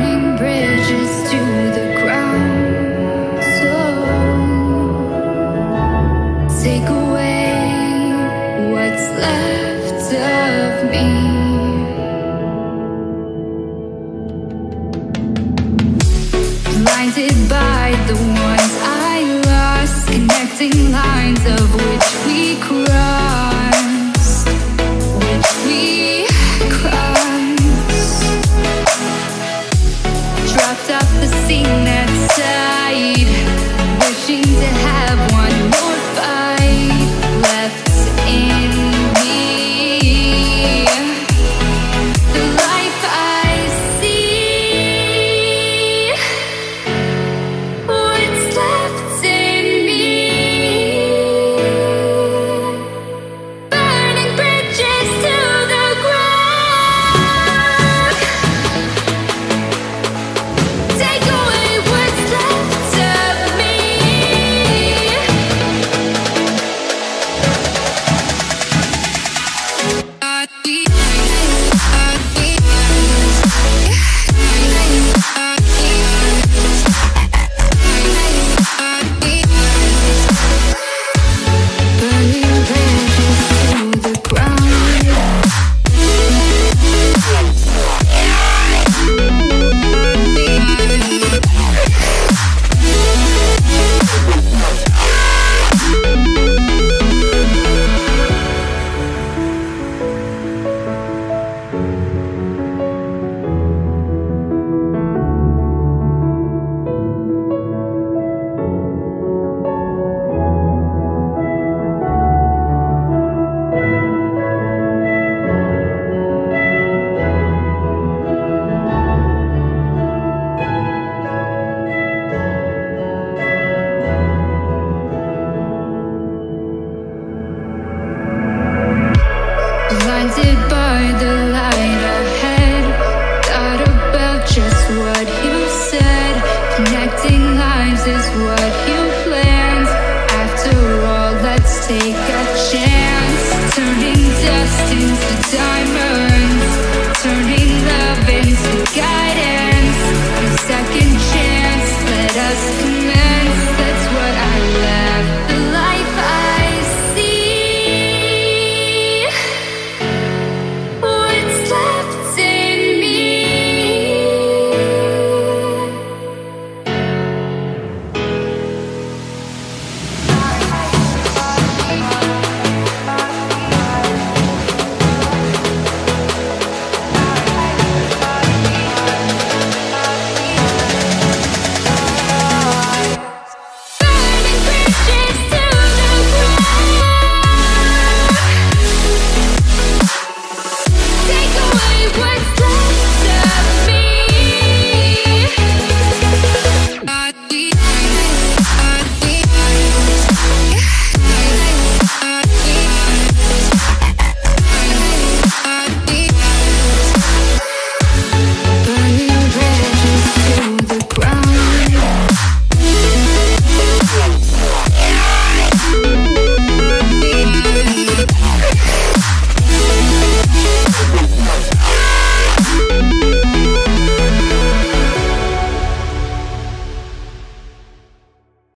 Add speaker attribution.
Speaker 1: burning bridges to the ground. So take away what's left of me. Blinded by the ones I lost, connecting lines of which we crossed, dropped off the scene that side, wishing to have one more fight left in me. The life I see, what's left in me. Burning bridges to the ground. Take away what's left of me. Burning bridges to the ground. Blinded by the light ahead, thought about just what you said. Connecting lines is what you planned. After all, let's take a chance, turning dust into diamonds.